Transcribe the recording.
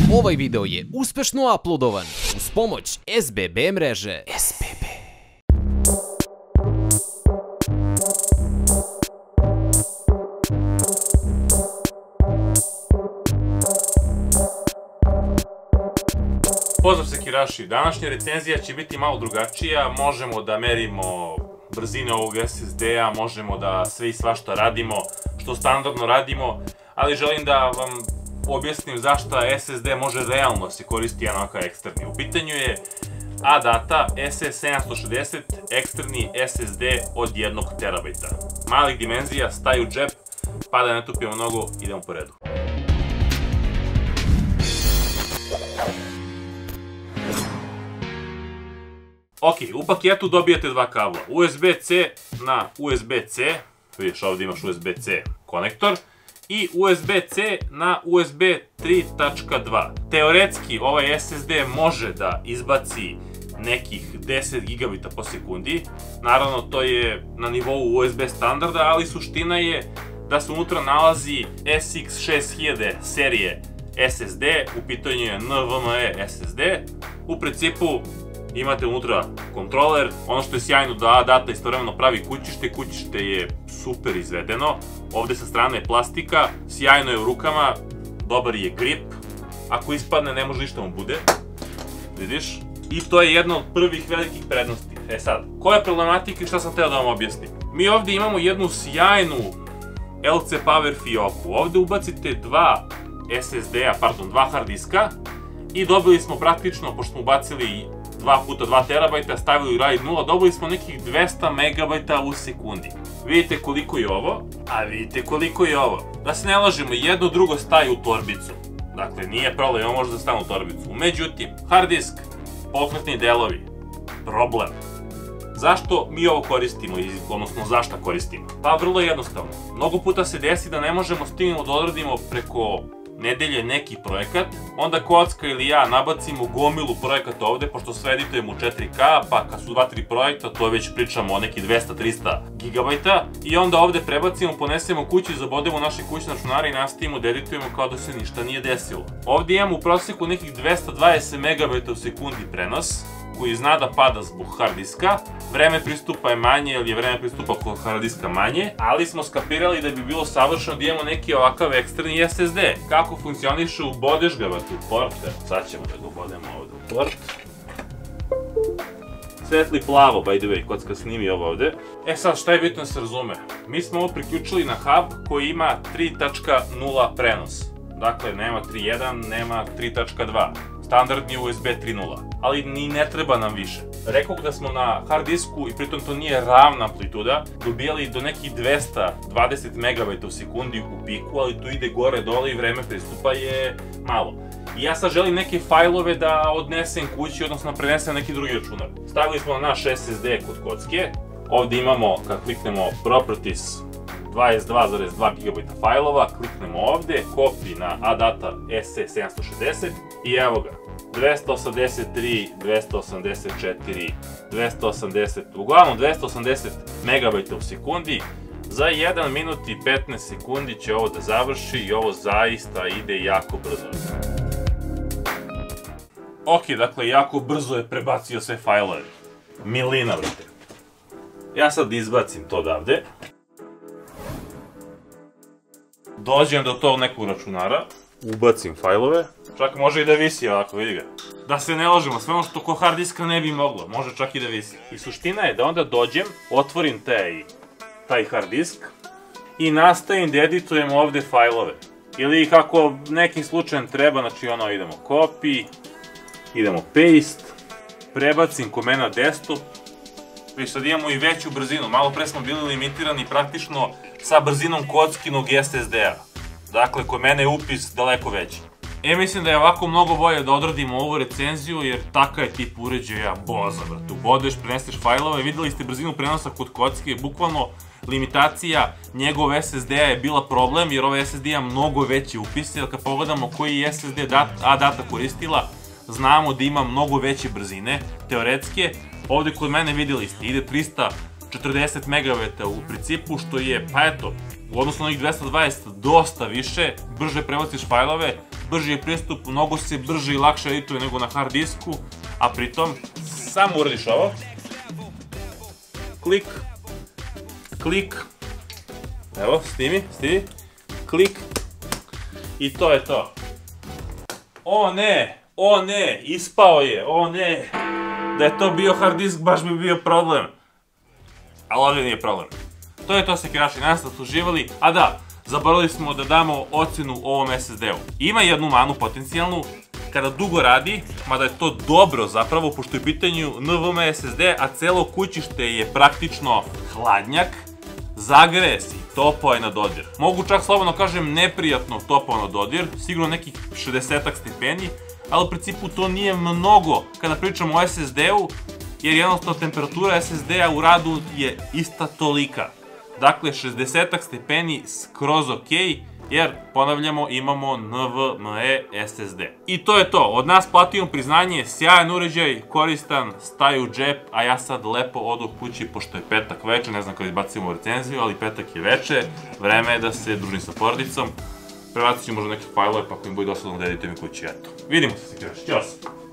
Ovaj video je uspešno uploadovan uz pomoć SBB mreže. SBB. Pozdrav Sekiraši, današnja recenzija će biti malo drugačija, možemo da merimo brzine ovog SSD-a, možemo da sve i svašta radimo, što standardno radimo, ali želim da vam objasnim zašto SSD može realno se koristiti jedan ovakav eksterni. U pitanju je ADATA SS760 eksterni SSD od 1 TB. Malih dimenzija, staje u džep, pa da ne tupimo mnogo, idemo po redu. Ok, u paketu dobijete dva kabla, USB-C na USB-C, vidiš ovdje imaš USB-C konektor, i USB-C na USB 3.2. Teoretski ovaj SSD može da izbaci nekih 10 gigabita po sekundi, naravno to je na nivou USB standarda, ali suština je da se unutra nalazi SX6000 serije SSD, u pitanju je NVMe SSD, u principu imate unutra kontroler, ono što je sjajno da ADATA istovremeno pravi kućište, kućište je super izvedeno, ovde sa strane je plastika, sjajno je u rukama, dobar je grip, ako ispadne ne može ništa mu bude, vidiš, i to je jedna od prvih velikih prednosti. E sad, koja je problematika i šta sam teo da vam objasnim? Mi ovde imamo jednu sjajnu LC Power fioku, ovde ubacite dva hard diska i dobili smo praktično, pošto smo ubacili 2 puta 2 terabajta, stavili u RAID 0, dobili smo nekih 200 megabajta u sekundi. Vidite koliko je ovo, a vidite koliko je ovo. Da se ne lažemo, jedno drugo staje u torbicu. Dakle, nije problem, ovo može da stane u torbicu. Međutim, hard disk, pokretni delovi, problem. Zašto mi ovo koristimo, odnosno zašto koristimo? Pa vrlo jednostavno. Mnogo puta se desi da ne možemo stignemo da odradimo preko nedelje neki projekat, onda Kocka ili ja nabacimo gomilu projekata ovde, pošto sve editujemo u 4K, pa kad su 2-3 projekta, to već pričamo o neki 200-300 gigabajta, i onda ovde prebacimo, ponesemo kući, zabodemo naše kućne računare i nastavimo da editujemo kao da se ništa nije desilo. Ovde imamo u proseku nekih 220 megabajta u sekundi prenos, koji zna da pada zbog hard diska, vreme pristupa je manje ili je vreme pristupa kod hard diska manje, ali smo skapirali da bi bilo savršeno da imamo neki ovakav eksterni SSD. Kako funkcioniše, ubodeš ga u port, sad ćemo da ga ubodemo ovde u port. Svetli plavo, by the way, Kocka snimi ovo ovde. E sad, šta je bitno da se razume? Mi smo ovo priključili na hub koji ima 3.0 prenos. Dakle, nema 3.1, nema 3.2. Standardni USB 3.0, ali ni ne treba nam više. Rekao da smo na hard disku, i pritom to nije ravna amplituda, dobijali do nekih 220 megabajta u sekundi u piku, ali tu ide gore dole i vreme pristupa je malo. I ja sad želim neke fajlove da odnesem kući, odnosno prenesem neki drugi računar. Stavili smo na naš SSD kod Kocke, ovde imamo, kad kliknemo Properties, 22,2 GB fajlova, kliknemo ovde, copy na ADATA SS760 i evo ga, 283, 284, 280, uglavnom 280 MB u sekundi, za 1 minut i 15 sekundi će ovo da završi i ovo zaista ide jako brzo. Ok, dakle, jako brzo je prebacio sve fajlove, milina vrte. Ja sad izbacim to odavde. Dođem do tog nekog računara, ubacim fajlove, čak može i da visi ovako, vidi ga. Da se ne lažemo, sve ono što kod hard diska ne bi moglo, može čak i da visi. I suština je da onda dođem, otvorim taj hard disk i nastavim da editujem ovde fajlove. Ili kako nekim slučajem treba, znači ono idemo copy, idemo paste, prebacim kod mene na desktop, već sad imamo i veću brzinu, malo pre smo bili limitirani praktično sa brzinom Kockinog SSD-a. Dakle, kod mene je upis daleko veći. Mislim da je ovako mnogo bolje da odradimo ovu recenziju, jer takav je tip uređaja boza, brate. Ubodeš, preneseš fajlove, videli ste brzinu prenosa kod Kocke, bukvalno limitacija njegov SSD-a je bila problem, jer ovaj SSD ima mnogo veće upise, jer kad pogledamo koji je SSD ADATA koristila, znamo da ima mnogo veće brzine, teoretske. Ovde kod mene videli ste, ide 340 MB u principu, što je, pa eto, u odnosu na onih 220 dosta više, brže prebaciš fajlove, brži je pristup, mnogo se brže i lakše edituje nego na hard disku, a pritom samo uradiš ovo. Klik, klik, evo, snimi, klik i to je to. O ne, ispao je, o ne, da je to bio hard disk baš bi bio problem. Ali ovdje nije problem. To je to, sekiraši, nadam se da su uživali, a da, zaboravili smo da damo ocjenu ovom SSD-u. Ima jednu manu potencijalnu, kada dugo radi, mada je to dobro zapravo, pošto je u pitanju NVMe SSD, a celo kućište je praktično hladnjak, zagreje se i topao je na dodir. Mogu čak slobodno kažem neprijatno topao na dodir, sigurno nekih 60-ak stepeni, ali u principu to nije mnogo kada pričamo o SSD-u, jer jednostavno temperatura SSD-a u radu je ista tolika. Dakle, 60-ak stepeni skroz ok, jer, ponavljamo, imamo NVMe SSD. I to je to, od nas Platinum priznanje, sjajan uređaj, koristan, staje u džep, a ja sad lepo odu kući, pošto je petak veče, ne znam kada izbacimo recenziju, ali petak je veče, vreme je da se družim sa porodicom, prebacit ću možda neke fajlove, pa ako im bude dosadno da editujem kući, eto. Vidimo se, sekiraš, ćao se!